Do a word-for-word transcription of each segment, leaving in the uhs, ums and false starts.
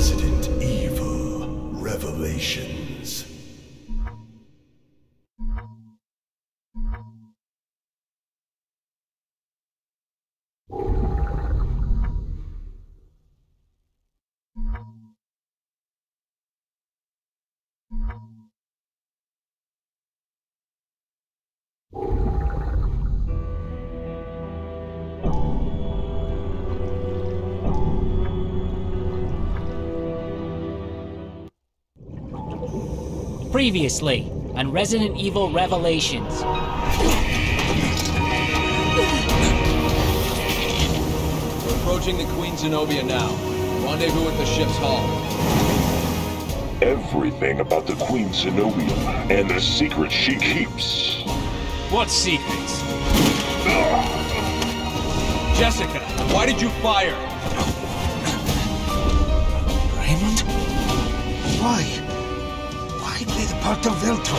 Resident Evil Revelations. Previously on Resident Evil Revelations. We're approaching the Queen Zenobia now. Rendezvous at the ship's hull. Everything about the Queen Zenobia and the secrets she keeps. What secrets? Jessica, why did you fire? Raymond? Why? Why be the part of Veltro?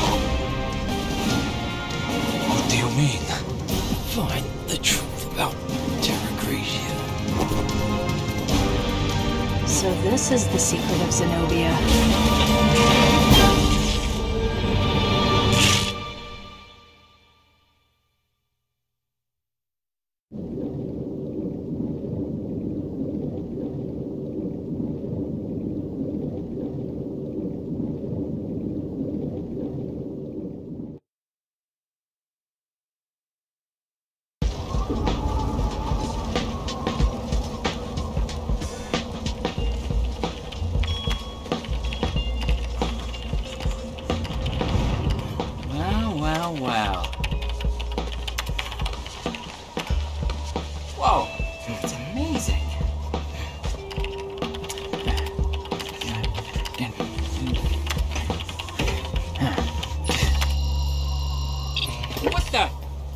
What do you mean? Find the truth about Terragrigia. So this is the secret of Zenobia. Wow. Whoa, it's amazing. What the?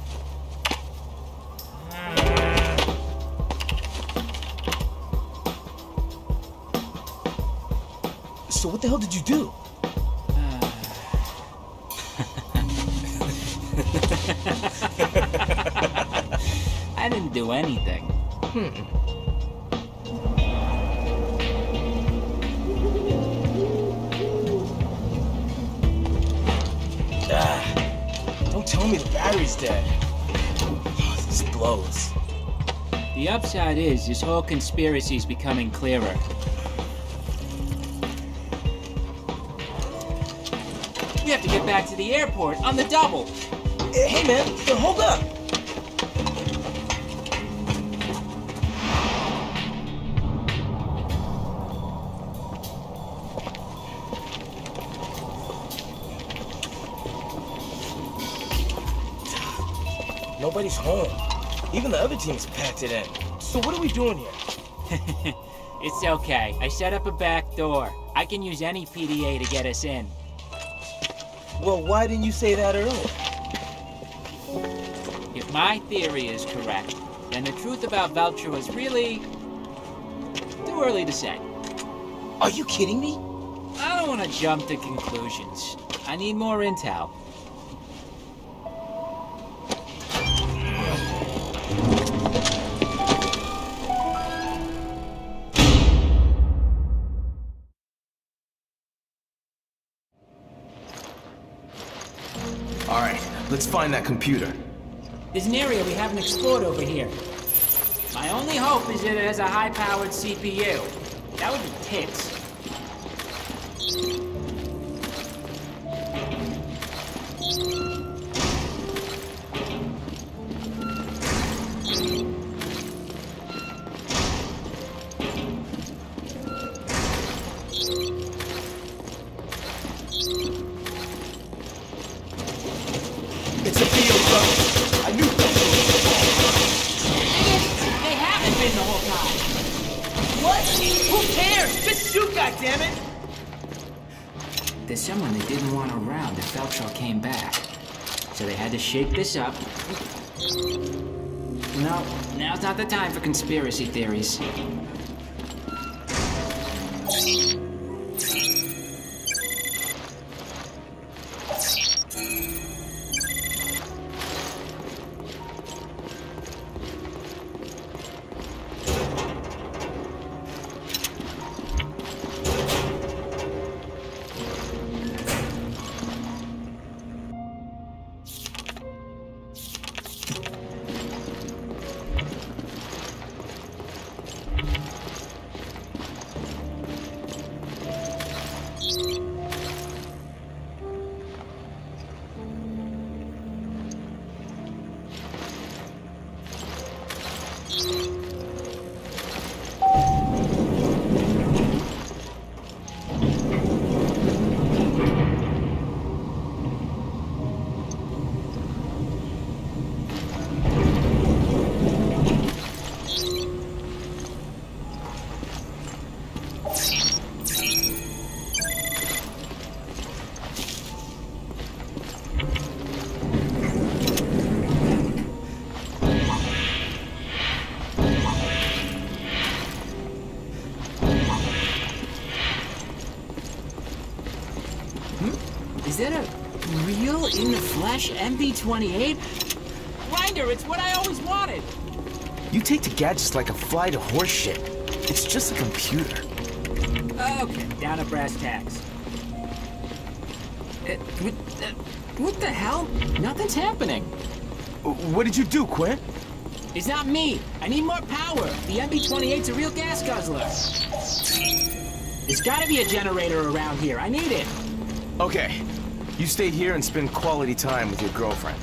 So what the hell did you do? I didn't do anything. Hmm. Ah, don't tell me the battery's dead. Oh, this blows. The upside is, this whole conspiracy's becoming clearer. We have to get back to the airport on the double. Hey man, hold up. Nobody's home. Even the other team's packed it in. So what are we doing here? It's okay. I set up a back door. I can use any P D A to get us in. Well, why didn't you say that earlier? If my theory is correct, then the truth about Veltro is really too early to say. Are you kidding me? I don't want to jump to conclusions. I need more intel. All right, let's find that computer. There's an area we haven't explored over here. My only hope is that it has a high-powered C P U. That would be tits. It's a field, bro. I knew that. They haven't been the whole time. What? Who cares? Just shoot, goddammit! There's someone they didn't want around if Veltro came back. So they had to shake this up. No, now's not the time for conspiracy theories. in the flesh, M B twenty-eight? Grinder, it's what I always wanted. You take to gadgets like a fly to horse shit. It's just a computer. Okay, down to brass tacks. Uh, what, uh, what the hell? Nothing's happening. What did you do, Quinn? It's not me. I need more power. The M B twenty-eight's a real gas guzzler. There's gotta be a generator around here. I need it. Okay. You stay here and spend quality time with your girlfriend.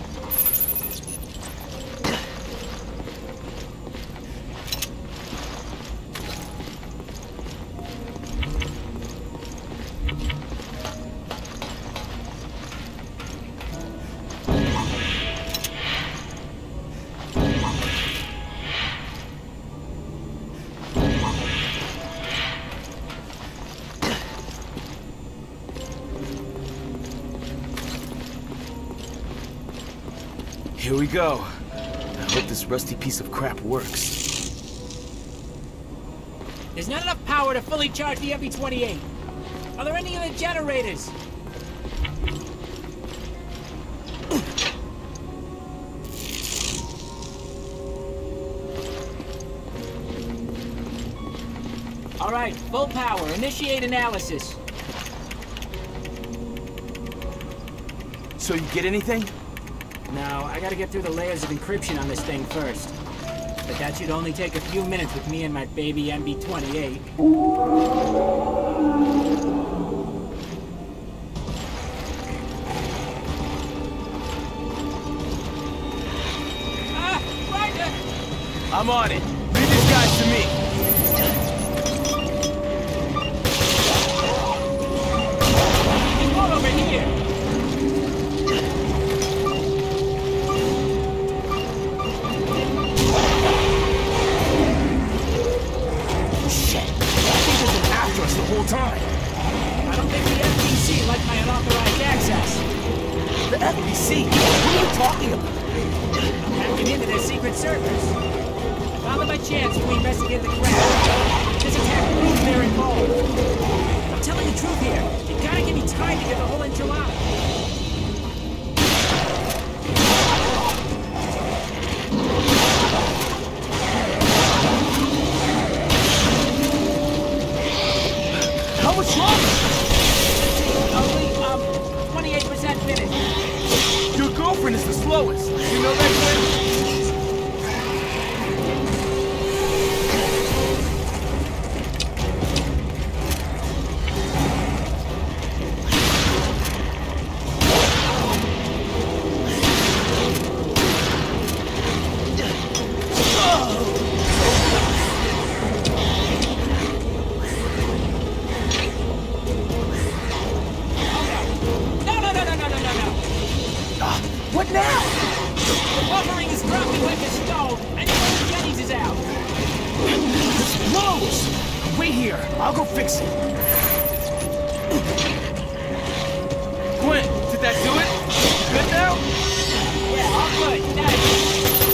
Here we go. I hope this rusty piece of crap works. There's not enough power to fully charge the M B twenty-eight. Are there any other generators? All right, full power. Initiate analysis. So you get anything? No, I gotta get through the layers of encryption on this thing first. But that should only take a few minutes with me and my baby M B twenty-eight. Ah! Grinder! I'm on it. Leave these guys to me. There's more over here! The whole time. I don't think the F B C liked my unauthorized access. The F B C? What are you talking about? I'm hacking into their secret servers. I found them by chance when we investigated the crash. This attack proves they're involved. I'm telling the truth here. You gotta give me time to get the whole enchilada. What's wrong? Only, um, twenty-eight percent finished. Your girlfriend is the slowest. You know that, Quinn? What now? The buffering is dropping like a stone, and the Jennings is out. This blows! Wait here, I'll go fix it. Quinn, did that do it? Good now? Yeah, all good. Nice.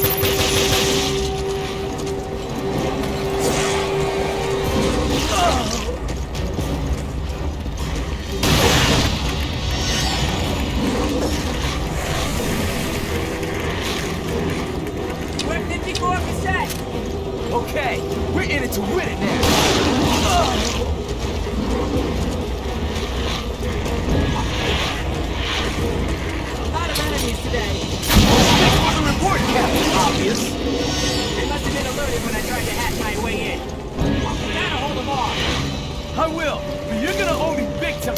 Okay, we're in it to win it now. A lot of enemies today. This wasn't important, Captain. Obvious. They must have been alerted when I tried to hack my way in. Gotta hold them off. I will, but you're gonna owe me big time.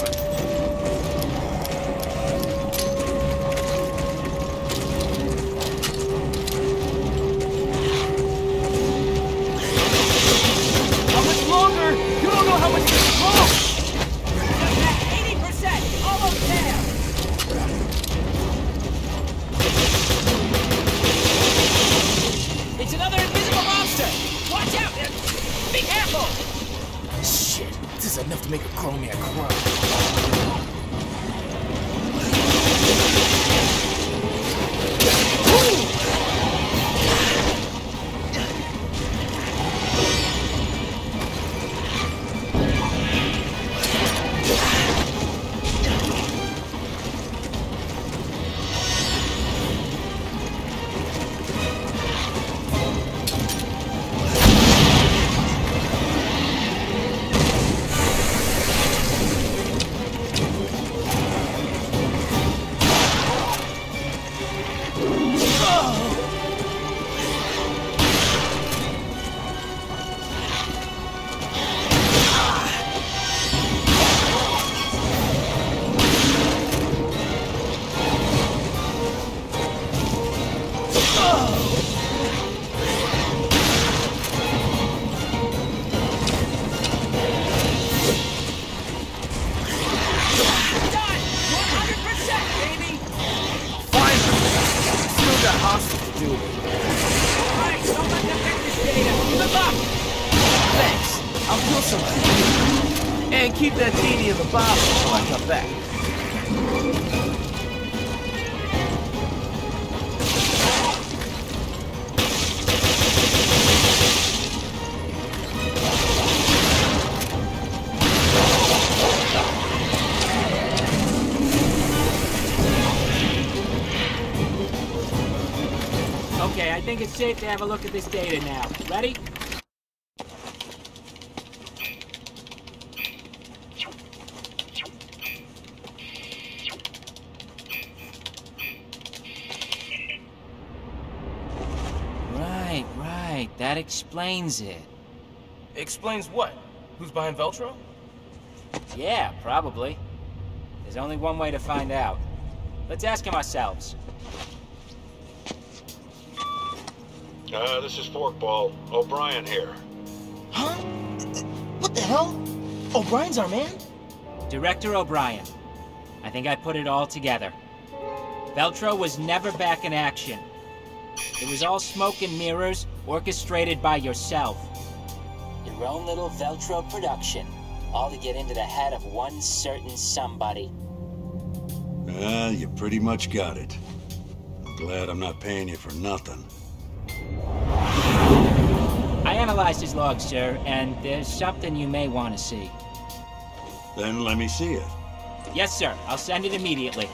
You don't know how much this is wrong! Just at eighty percent! Almost there! It's another invisible monster! Watch out! Be careful! Shit, this is enough to make a grown man cry. Kill somebody. And keep that genie in the bottle until I come back. Okay, I think it's safe to have a look at this data now. Ready? Right, right. That explains it. Explains what? Who's behind Veltro? Yeah, probably. There's only one way to find out. Let's ask him ourselves. Uh, this is Forkball. O'Brien here. Huh? What the hell? O'Brien's our man? Director O'Brien. I think I put it all together. Veltro was never back in action. It was all smoke and mirrors, orchestrated by yourself. Your own little Veltro production. All to get into the head of one certain somebody. Well, you pretty much got it. I'm glad I'm not paying you for nothing. I analyzed his log, sir, and there's something you may want to see. Then let me see it. Yes, sir. I'll send it immediately.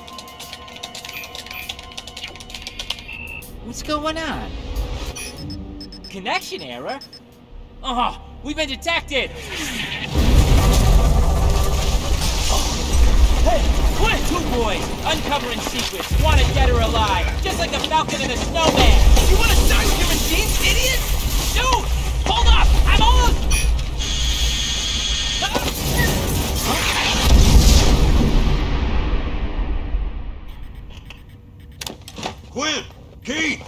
What's going on? Connection error? Oh, we've been detected! Hey, what? Two boys, uncovering secrets, wanted dead or alive, just like a falcon and a snowman. You want to die with your machines, idiot? Dude, hold up! I'm almost... Quinn! Keith!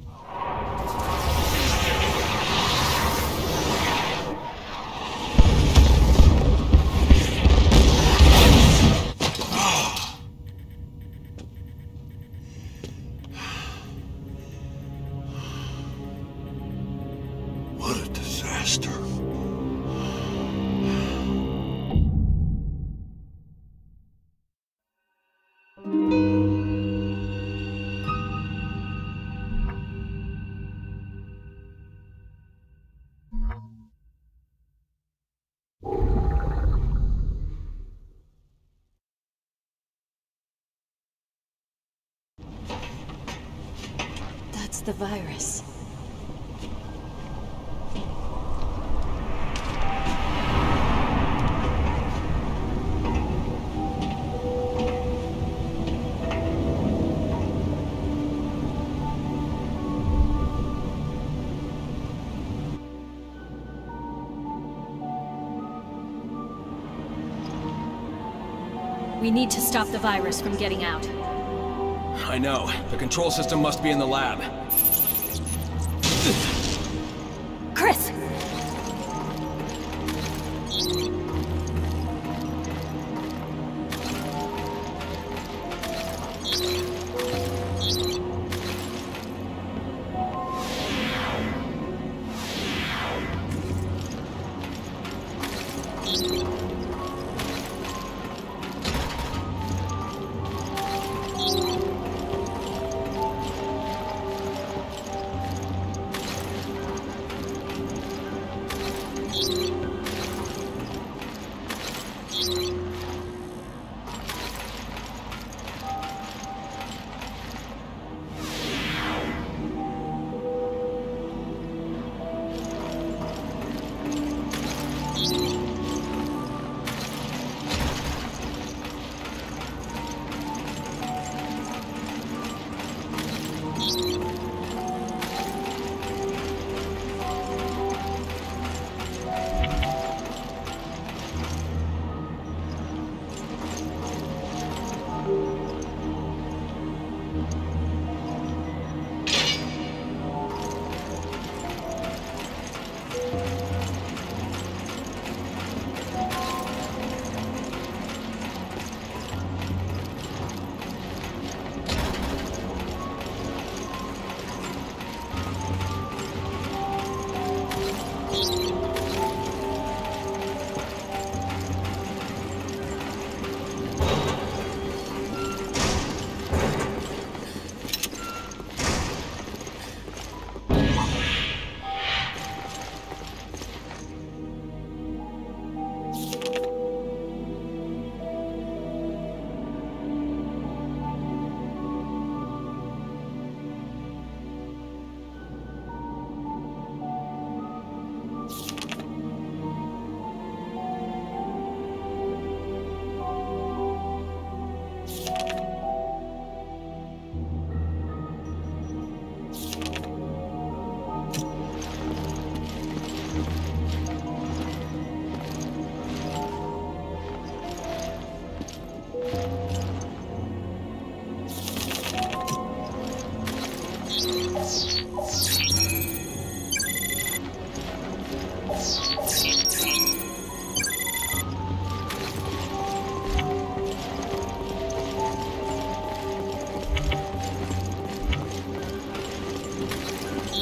What a disaster. That's the virus. We need to stop the virus from getting out. I know. The control system must be in the lab. Chris!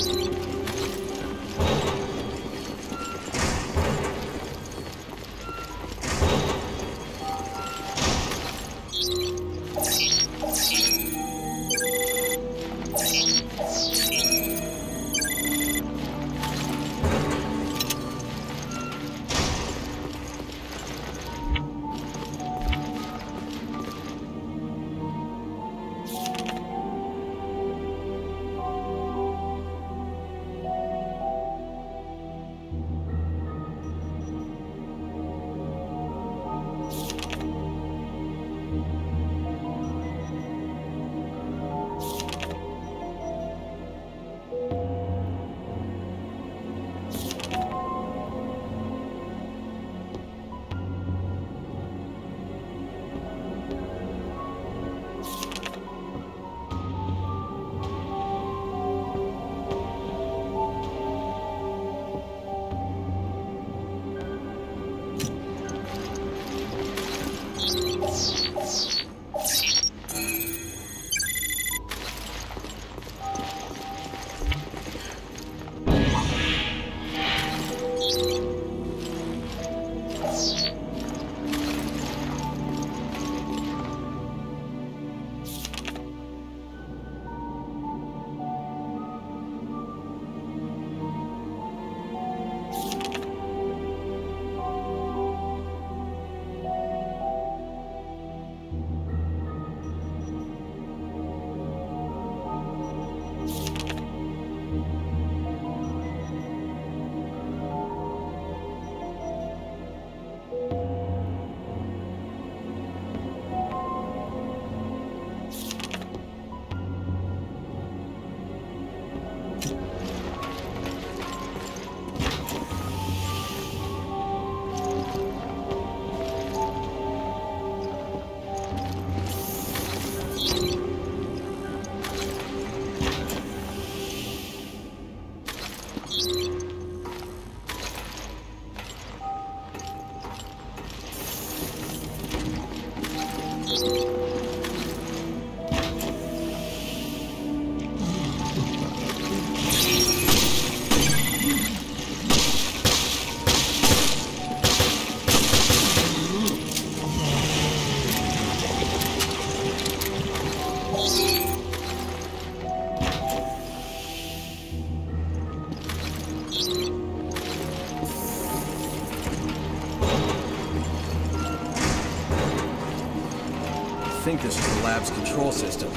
I think this is the lab's control system.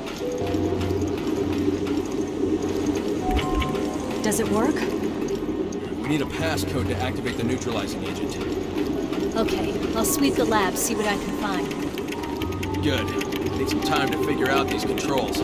Does it work? We need a passcode to activate the neutralizing agent. Okay, I'll sweep the lab, see what I can find. Good. Need some time to figure out these controls.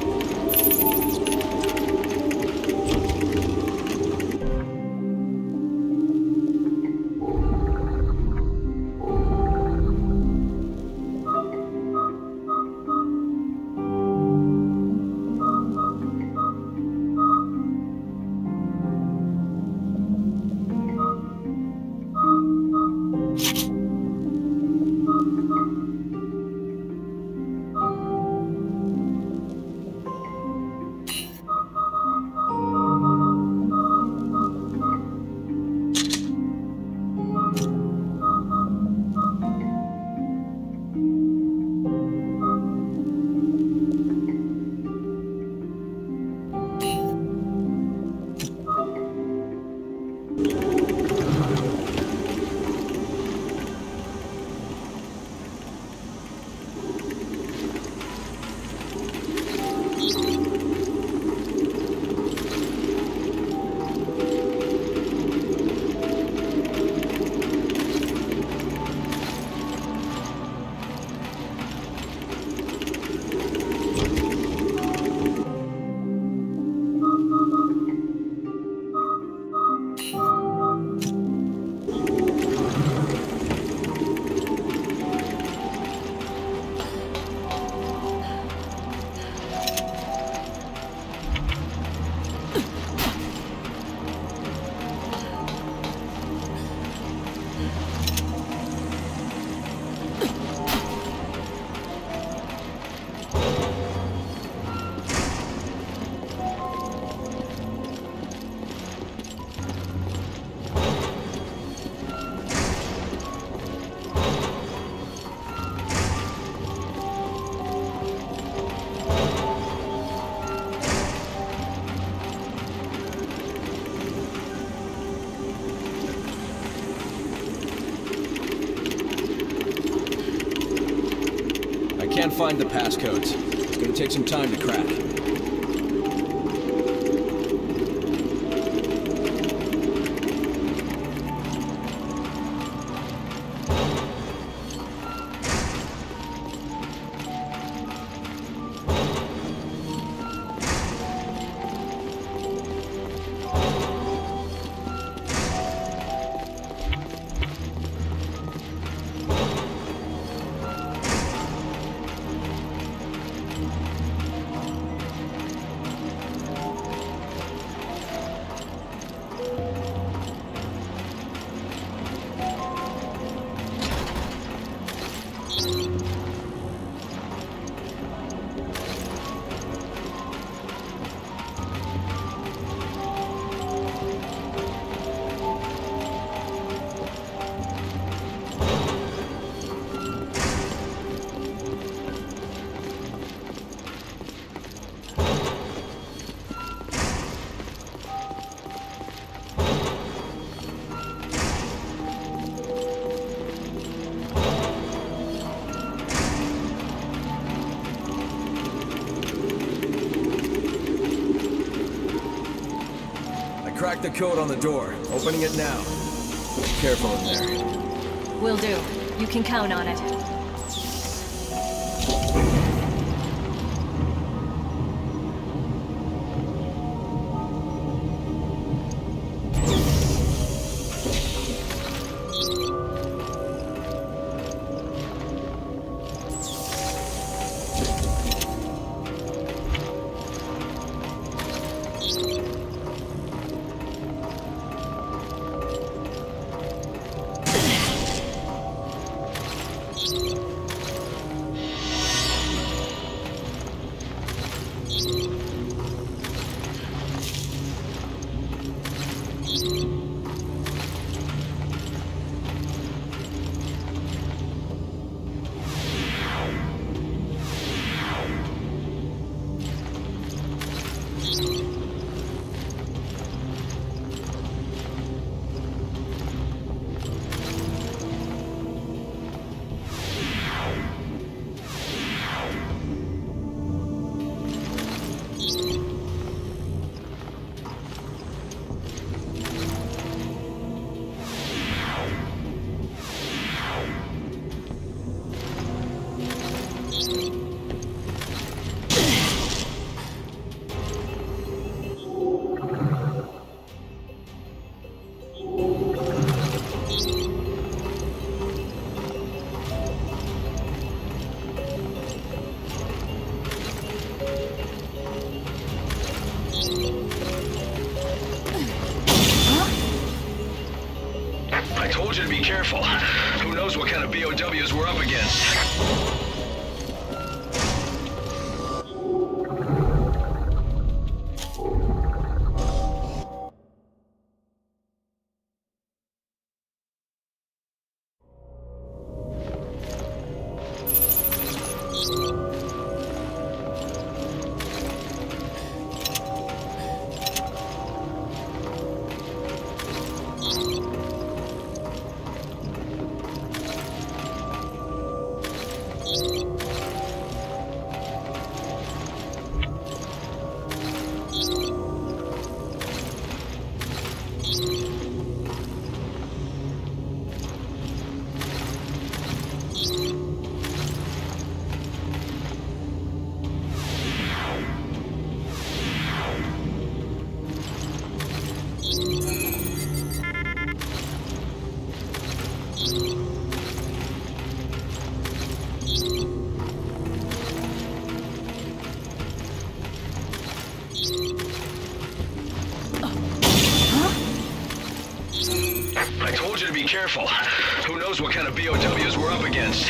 can't find the passcodes. It's gonna take some time to crack. Crack the code on the door. Opening it now. Be careful in there. Will do. You can count on it. Careful. Who knows what kind of B O Ws we're up against? I told you to be careful. Who knows what kind of B O Ws we're up against?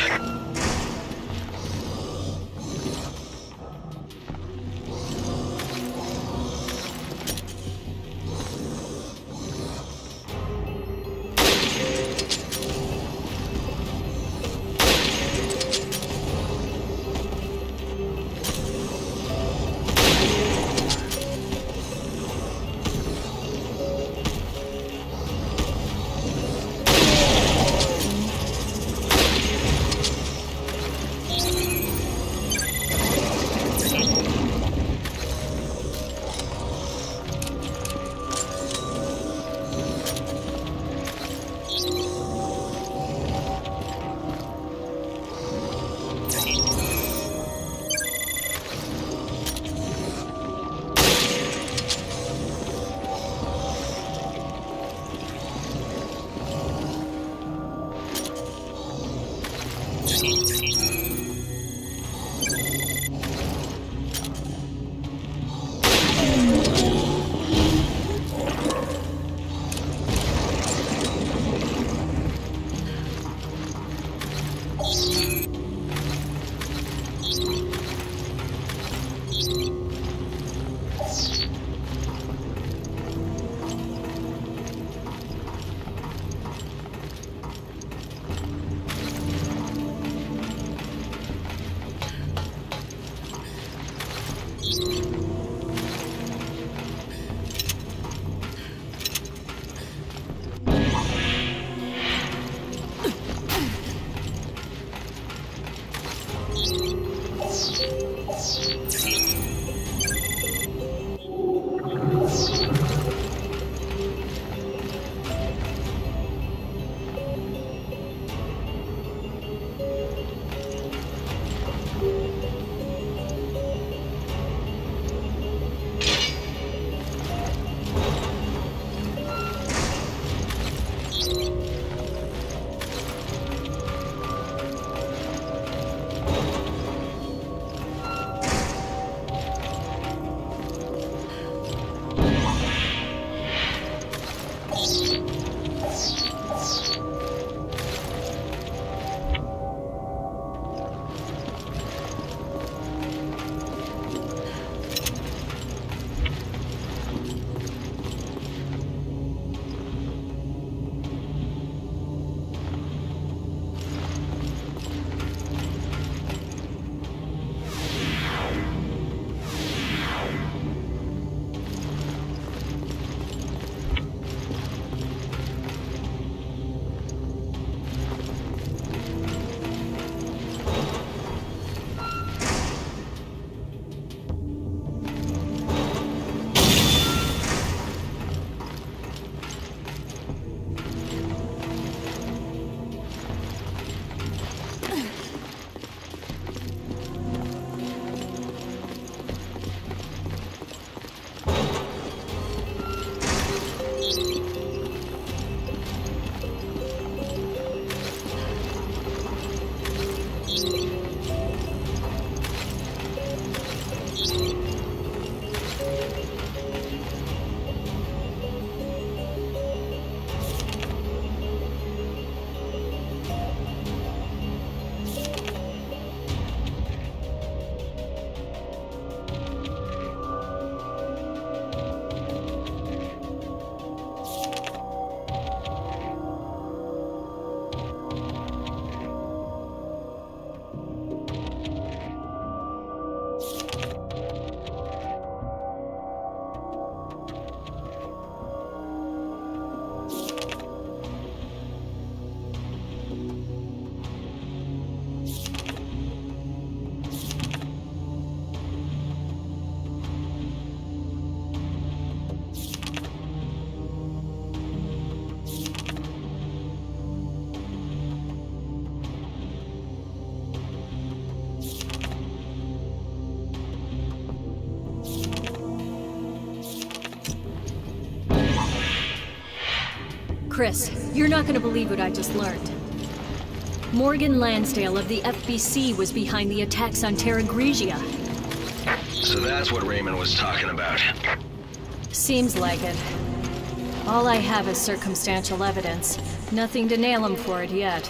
Chris, you're not gonna believe what I just learned. Morgan Lansdale of the F B C was behind the attacks on Terragrigia. So that's what Raymond was talking about. Seems like it. All I have is circumstantial evidence. Nothing to nail him for it yet.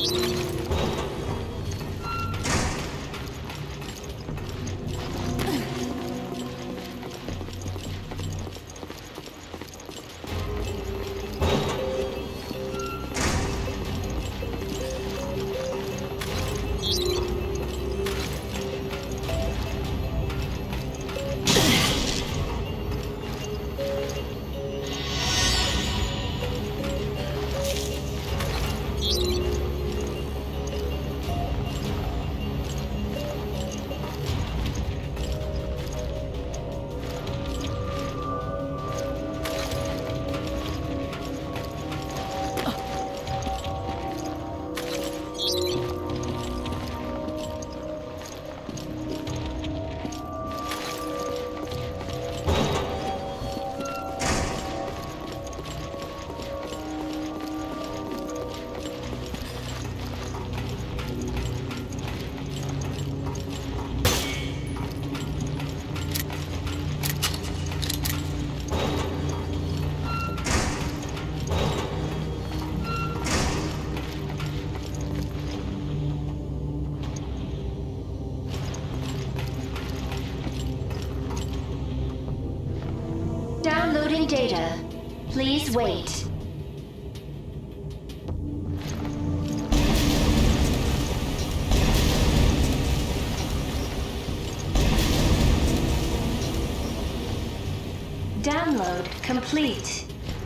Downloading data. Please wait. Download complete.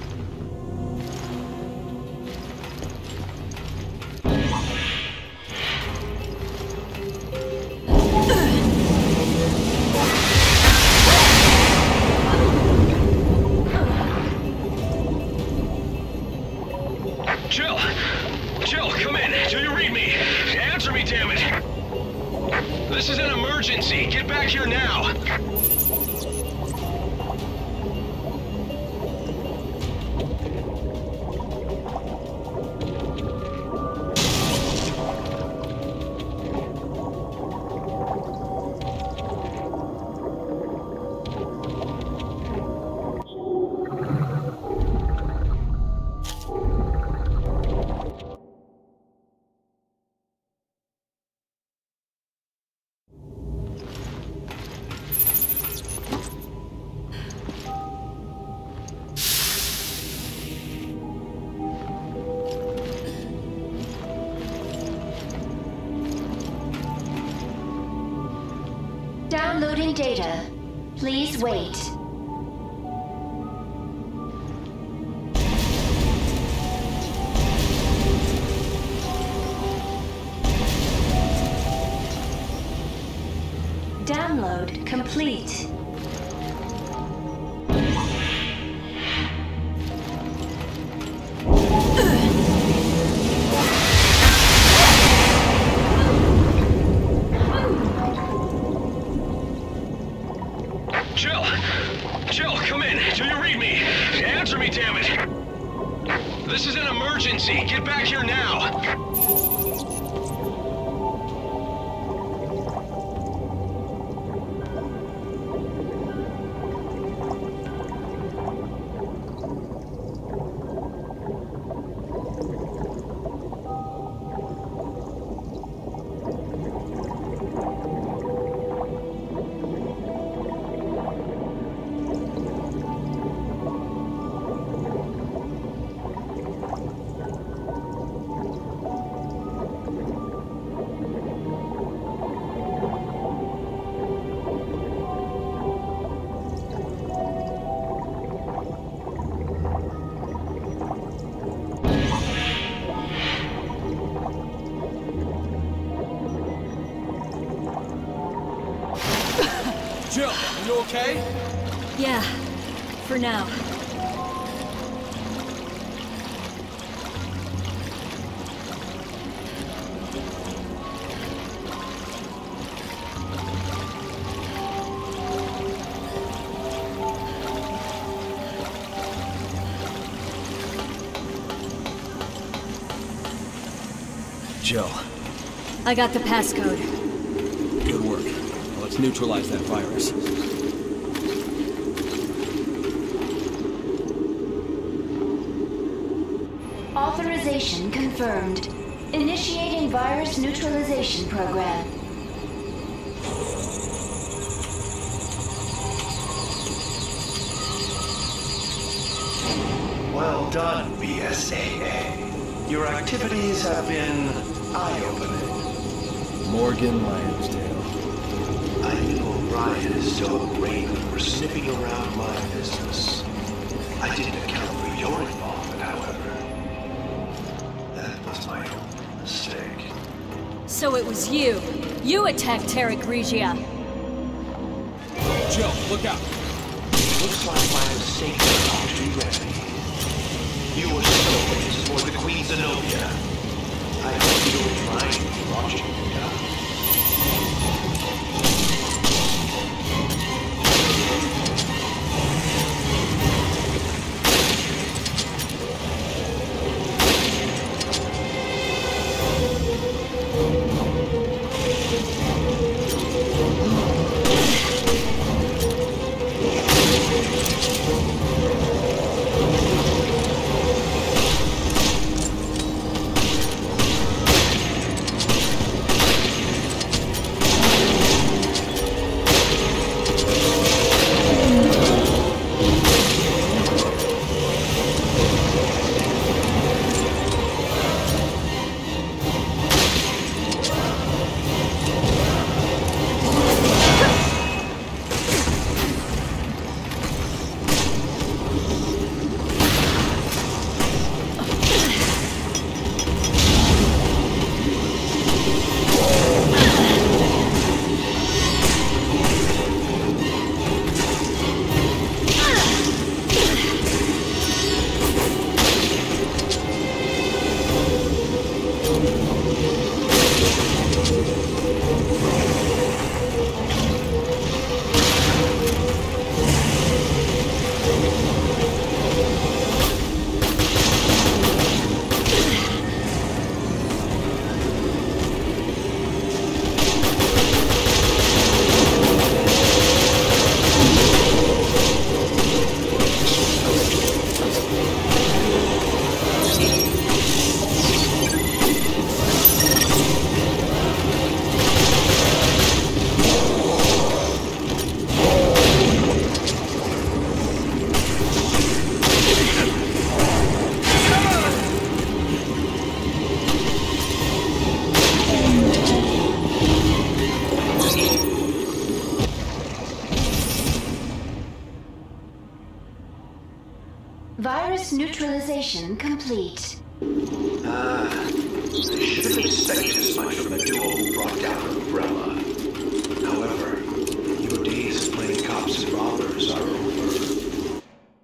Jill! Jill, come in. Do you read me? Answer me, damn it! This is an emergency. Get back here now! Downloading data. Please wait. Download complete. Jill! Jill, come in. Do you read me? Answer me, damn it! This is an emergency. Get back here now! Jill, are you okay? Yeah, for now. Jill. I got the passcode. Good work. Now let's neutralize that virus. Authorization confirmed. Initiating virus neutralization program. Well done, B S A A. Your activities have been eye-opening. Morgan Lansdale. I knew O'Brien and so Raven were sniffing around my business. I didn't account for your involvement, however. That was my own mistake. So it was you. You attacked Terragrigia. Jill, look out! Looks like my mistake is about to be ready. You were stolen for the Queen Zenobia. I hope you don't mind me watching you die. Virus neutralization complete. Ah, I should have expected as much from the duo who brought down Umbrella. However, your days of playing cops and robbers are over.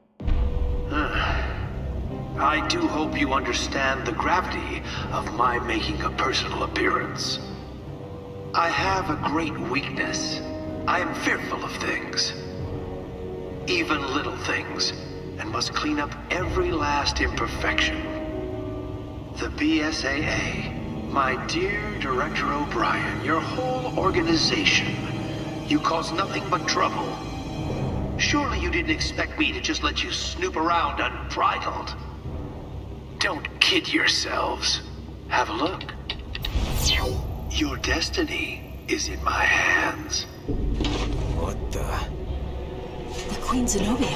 I do hope you understand the gravity of my making a personal appearance. I have a great weakness. I am fearful of things. Even little things. And must clean up every last imperfection. The B S A A, my dear Director O'Brien, your whole organization, you cause nothing but trouble. Surely you didn't expect me to just let you snoop around unbridled. Don't kid yourselves. Have a look. Your destiny is in my hands. What the? The Queen Zenobia.